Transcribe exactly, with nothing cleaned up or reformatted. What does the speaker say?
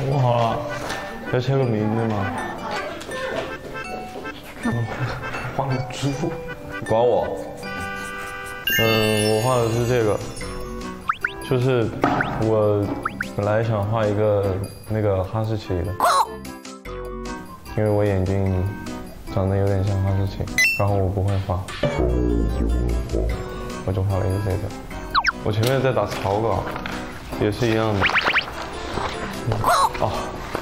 哇，要签个名字吗？画个猪，管我。嗯，我画的是这个，就是我本来想画一个那个哈士奇的，因为我眼睛长得有点像哈士奇，然后我不会画，我就画了一个这个。我前面在打草稿，也是一样的。哦，